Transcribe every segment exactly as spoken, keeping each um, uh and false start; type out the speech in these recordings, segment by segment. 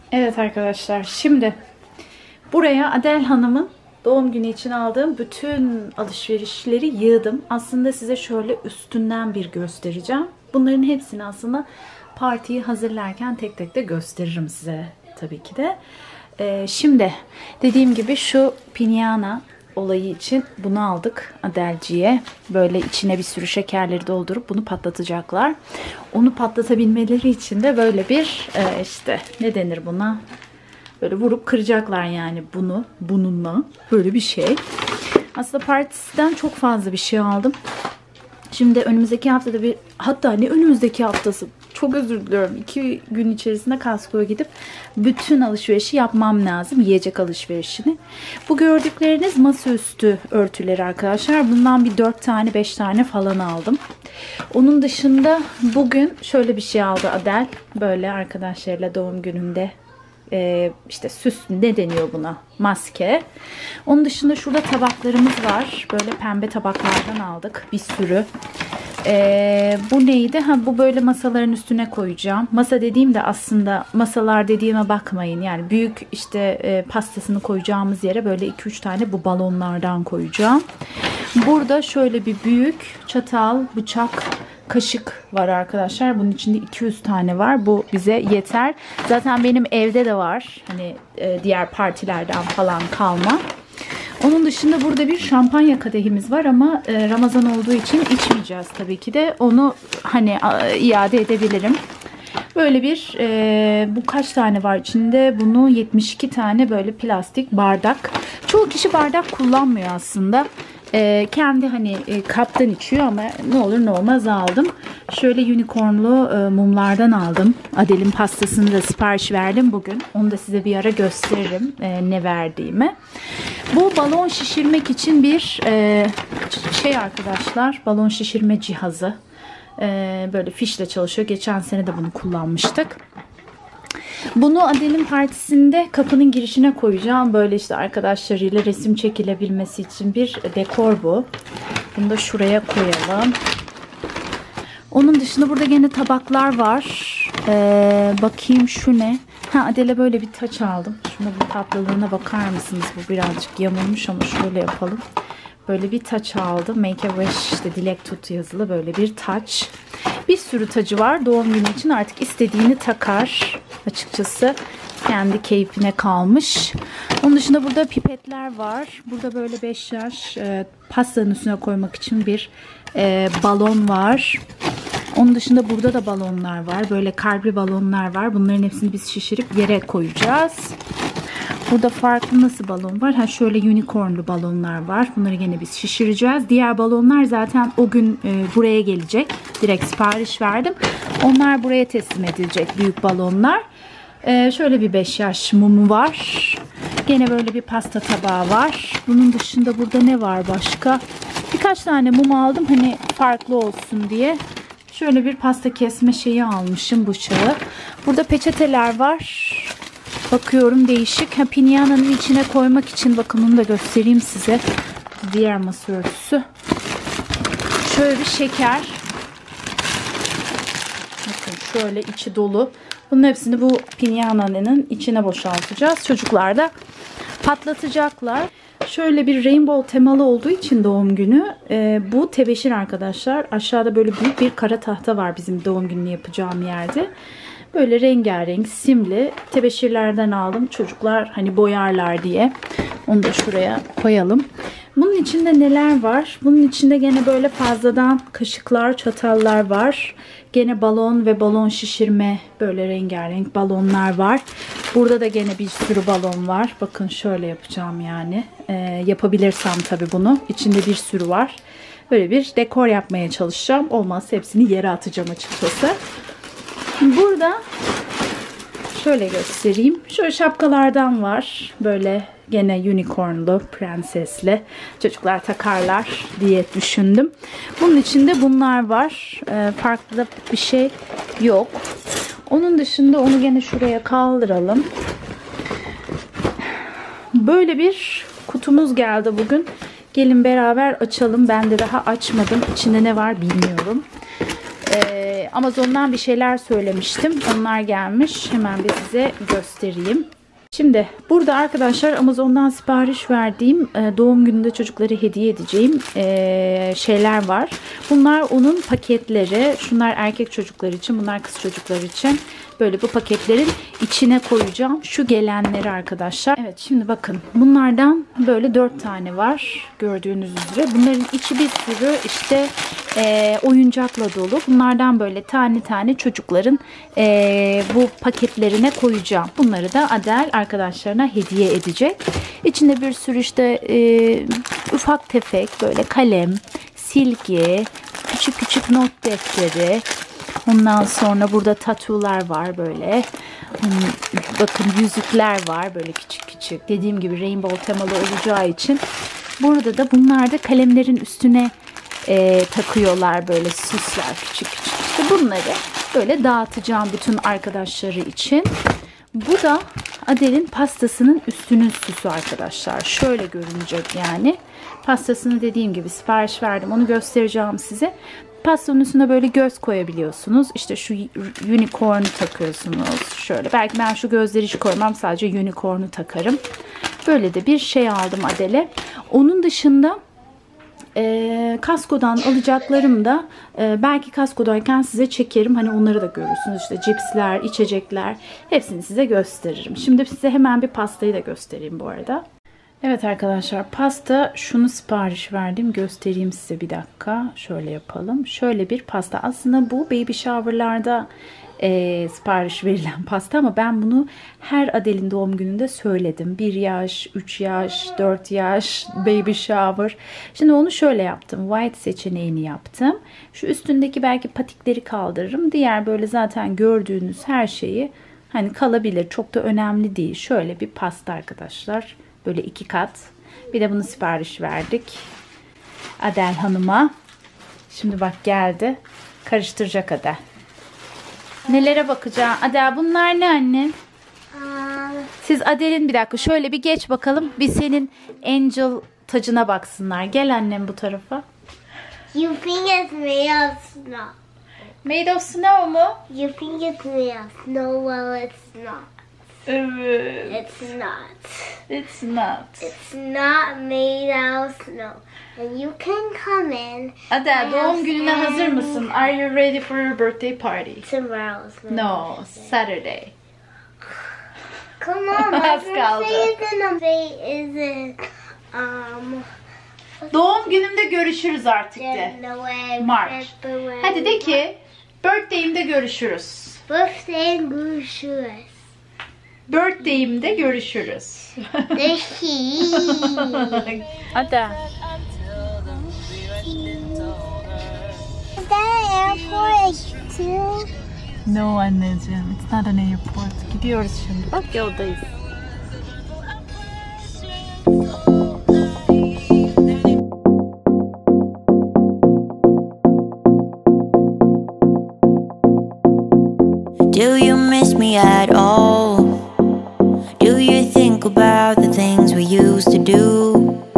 Evet arkadaşlar, şimdi buraya Adel Hanım'ın doğum günü için aldığım bütün alışverişleri yığdım. Aslında size şöyle üstünden bir göstereceğim. Bunların hepsini aslında partiyi hazırlarken tek tek de gösteririm size tabii ki de. Ee, şimdi dediğim gibi şu piñata olayı için bunu aldık Adelciğe. Böyle içine bir sürü şekerleri doldurup bunu patlatacaklar. Onu patlatabilmeleri için de böyle bir e, işte ne denir buna? Böyle vurup kıracaklar yani bunu bununla. Böyle bir şey. Aslında partiden çok fazla bir şey aldım. Şimdi önümüzdeki haftada bir, hatta ne önümüzdeki haftası, çok özür diliyorum. iki gün içerisinde Costco'ya gidip bütün alışverişi yapmam lazım. Yiyecek alışverişini. Bu gördükleriniz masaüstü örtüleri arkadaşlar. Bundan bir dört tane beş tane falan aldım. Onun dışında bugün şöyle bir şey aldı Adel. Böyle arkadaşlarıyla doğum gününde Ee, işte süs ne deniyor buna? Maske. Onun dışında şurada tabaklarımız var. Böyle pembe tabaklardan aldık. Bir sürü. Ee, bu neydi? Ha, bu böyle masaların üstüne koyacağım. Masa dediğimde aslında masalar dediğime bakmayın. Yani büyük işte e, pastasını koyacağımız yere böyle iki üç tane bu balonlardan koyacağım. Burada şöyle bir büyük çatal, bıçak, kaşık var arkadaşlar. Bunun içinde iki yüz tane var. Bu bize yeter. Zaten benim evde de var. Hani e, diğer partilerden falan kalma. Onun dışında burada bir şampanya kadehimiz var ama e, Ramazan olduğu için içmeyeceğiz tabii ki de. Onu hani a, iade edebilirim. Böyle bir e, bu kaç tane var içinde? Bunu yetmiş iki tane böyle plastik bardak. Çoğu kişi bardak kullanmıyor aslında. E, kendi hani e, kaptan içiyor ama ne olur ne olmaz aldım. Şöyle unicornlu e, mumlardan aldım. Adel'in pastasını da sipariş verdim bugün. Onu da size bir ara gösteririm e, ne verdiğimi. Bu balon şişirmek için bir e, şey arkadaşlar. Balon şişirme cihazı. E, böyle fişle çalışıyor. Geçen sene de bunu kullanmıştık. Bunu Adel'in partisinde kapının girişine koyacağım. Böyle işte arkadaşlarıyla resim çekilebilmesi için bir dekor bu. Bunu da şuraya koyalım. Onun dışında burada gene tabaklar var. Ee, bakayım şu ne? Ha, Adel'e böyle bir taç aldım. Şuna bir tatlılığına bakar mısınız? Bu birazcık yamulmuş ama şöyle yapalım. Böyle bir taç aldım. Make a wish, işte dilek tut yazılı böyle bir taç. Bir sürü tacı var. Doğum günü için artık istediğini takar. Açıkçası kendi keyfine kalmış. Onun dışında burada pipetler var. Burada böyle beş yaş e, pastanın üstüne koymak için bir e, balon var. Onun dışında burada da balonlar var. Böyle kalpli balonlar var. Bunların hepsini biz şişirip yere koyacağız. Burada farklı nasıl balon var? Ha, şöyle unicornlu balonlar var. Bunları gene biz şişireceğiz. Diğer balonlar zaten o gün e, buraya gelecek. Direkt sipariş verdim. Onlar buraya teslim edilecek, büyük balonlar. E, şöyle bir beş yaş mumu var. Gene böyle bir pasta tabağı var. Bunun dışında burada ne var başka? Birkaç tane mum aldım hani farklı olsun diye. Şöyle bir pasta kesme şeyi almışım, bıçağı. Burada peçeteler var. Bakıyorum değişik. Ha, piñatanın içine koymak için bakın onu da göstereyim size. Diğer masa örtüsü. Şöyle bir şeker. Bakın şöyle içi dolu. Bunun hepsini bu piñatanın içine boşaltacağız. Çocuklar da patlatacaklar. Şöyle bir rainbow temalı olduğu için doğum günü e, bu tebeşir arkadaşlar. Aşağıda böyle büyük bir kara tahta var bizim doğum gününü yapacağım yerde. Böyle rengarenk simli tebeşirlerden aldım. Çocuklar hani boyarlar diye. Onu da şuraya koyalım. Bunun içinde neler var? Bunun içinde gene böyle fazladan kaşıklar, çatallar var. Gene balon ve balon şişirme böyle rengarenk balonlar var. Burada da gene bir sürü balon var. Bakın şöyle yapacağım yani. Ee, yapabilirsem tabii bunu. İçinde bir sürü var. Böyle bir dekor yapmaya çalışacağım. Olmazsa hepsini yere atacağım açıkçası. Burada şöyle göstereyim. Şöyle şapkalardan var. Böyle gene unicornlu, prensesli. Çocuklar takarlar diye düşündüm. Bunun içinde bunlar var. Ee, farklı bir şey yok. Onun dışında onu gene şuraya kaldıralım. Böyle bir kutumuz geldi bugün. Gelin beraber açalım. Ben de daha açmadım. İçinde ne var bilmiyorum. Ee, Amazon'dan bir şeyler söylemiştim. Onlar gelmiş. Hemen bir size göstereyim. Şimdi burada arkadaşlar Amazon'dan sipariş verdiğim e, doğum gününde çocukları hediye edeceğim e, şeyler var. Bunlar onun paketleri. Şunlar erkek çocuklar için, bunlar kız çocuklar için. Böyle bu paketlerin içine koyacağım. Şu gelenleri arkadaşlar. Evet, şimdi bakın. Bunlardan böyle dört tane var. Gördüğünüz üzere. Bunların içi bir sürü işte e, oyuncakla dolu. Bunlardan böyle tane tane çocukların e, bu paketlerine koyacağım. Bunları da Adel arkadaşlarına hediye edecek. İçinde bir sürü işte e, ufak tefek böyle kalem, silgi, küçük küçük not defteri. Ondan sonra burada tatular var böyle. Bakın yüzükler var böyle küçük küçük. Dediğim gibi rainbow temalı olacağı için. Burada da bunlar da kalemlerin üstüne e, takıyorlar böyle süsler küçük küçük. İşte bunları böyle dağıtacağım bütün arkadaşları için. Bu da Adel'in pastasının üstünün süsü arkadaşlar. Şöyle görünecek yani. Pastasını dediğim gibi sipariş verdim. Onu göstereceğim size. Pastanın üstüne böyle göz koyabiliyorsunuz. İşte şu unicorn'u takıyorsunuz. Şöyle. Belki ben şu gözleri hiç koymam. Sadece unicorn'u takarım. Böyle de bir şey aldım Adel'e. Onun dışında e, Costco'dan alacaklarım da e, belki Costco'dayken size çekerim. Hani onları da görürsünüz. İşte cipsler, içecekler. Hepsini size gösteririm. Şimdi size hemen bir pastayı da göstereyim bu arada. Evet arkadaşlar, pasta şunu sipariş verdim. Göstereyim size bir dakika. Şöyle yapalım. Şöyle bir pasta. Aslında bu baby shower'larda e, sipariş verilen pasta ama ben bunu her Adel'in doğum gününde söyledim. bir yaş, üç yaş, dört yaş, baby shower. Şimdi onu şöyle yaptım. White seçeneğini yaptım. Şu üstündeki belki patikleri kaldırırım. Diğer böyle zaten gördüğünüz her şeyi hani kalabilir. Çok da önemli değil. Şöyle bir pasta arkadaşlar. Böyle iki kat. Bir de bunu sipariş verdik Adel Hanım'a. Şimdi bak geldi. Karıştıracak Adel. Nelere bakacağım? Adel bunlar ne anne? Siz Adel'in bir dakika şöyle bir geç bakalım. Bir senin angel tacına baksınlar. Gel annem bu tarafa. You think it's made of snow. Made of snow mu? You think it's made of snow, well it's not. Evet. It's not. It's not. It's not made out of snow. And you can come in. Adel doğum gününe hazır mısın? Are you ready for your birthday party? Tomorrow's my No, Saturday. Come on, my Az birthday kaldı. isn't a day, isn't um Doğum günümde görüşürüz artık de. January, March. February. Hadi de ki birthday'imde görüşürüz. Birthday görüşürüz. Birthday'imde görüşürüz. The heat. Hadi. Is that an airport too? No anneciğim, it's not an airport. Gidiyoruz şimdi. Bak yoldayız. Do you miss me at all? Do you think about the things we used to do?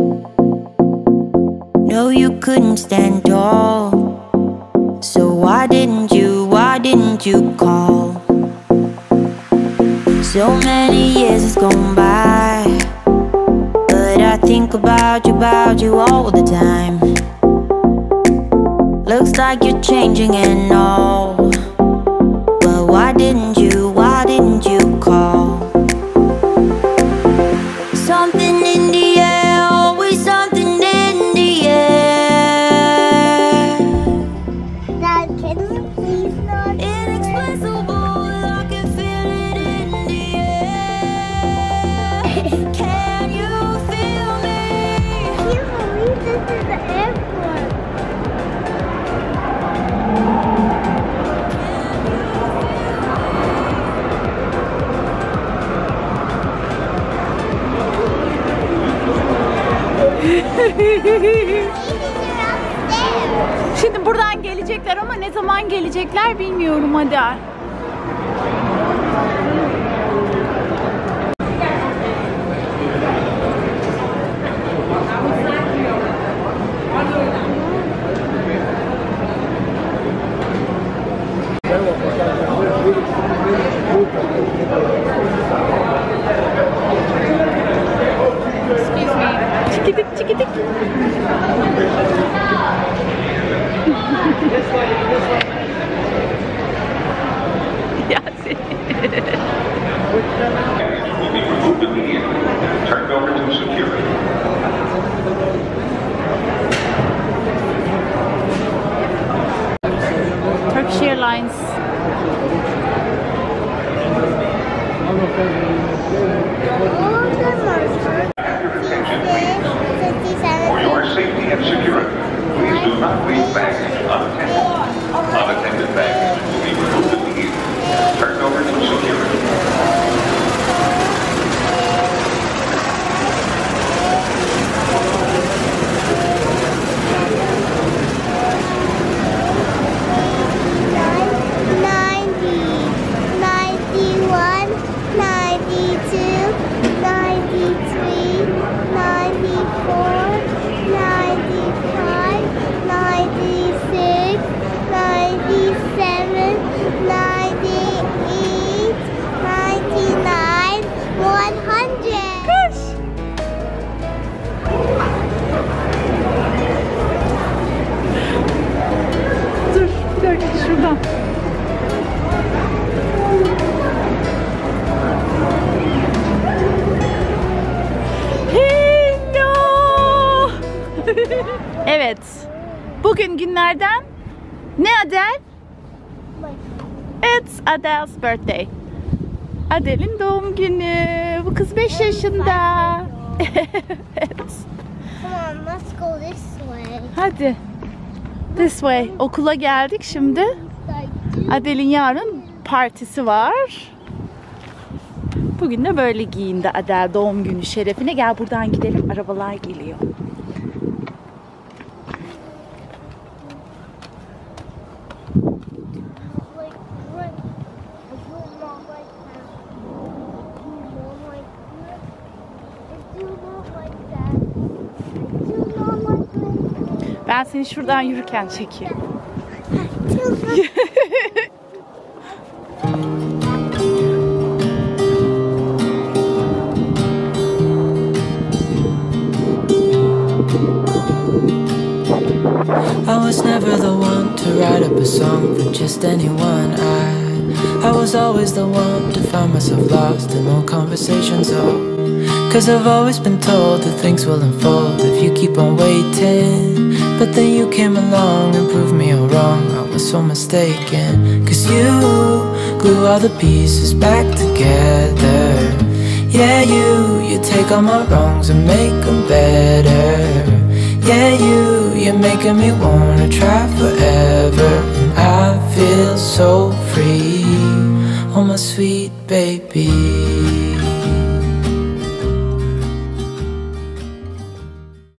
No, you couldn't stand tall. So why didn't you, why didn't you call? So many years has gone by, but I think about you, about you all the time. Looks like you're changing and all. But why didn't you, why didn't you call? Something in the air, always something in the air. Dad, can you please not? Inexplicable, I can feel it in the air. Can you feel me? I can't believe this is the airport. Şimdi buradan gelecekler ama ne zaman gelecekler bilmiyorum hadi. gidik. Yasin. Will be removed immediately, turned over to security. Turkish Airlines. For your safety and security, please do not leave baggage unattended. Unattended baggage will be removed immediately, turned over to security. Dur bir dakika şuradan. Hello. Evet. Bugün günlerden ne Adele? It's Adele's birthday. Adele'in doğum günü. Bu kız beş yaşında. Evet. Come on, let's go this way. Hadi. This way. Okula geldik şimdi. Adele'in yarın partisi var. Bugün de böyle giyindi Adele doğum günü şerefine. Gel buradan gidelim. Arabalar geliyor. Like, right. If you not like that, if you not like that, if you not like that, Ben seni şuradan yürürken çekeyim. if you not like I was never the one to write up a song for just anyone. I, I was always the one to find myself lost in old conversations. Oh, cause I've always been told that things will unfold if you keep on waiting. But then you came along and proved me all wrong. I was so mistaken. Cause you glue all the pieces back together. Yeah, you, you take all my wrongs and make them better. Yeah, you, you're making me wanna try forever. And I feel so free, oh my sweet baby.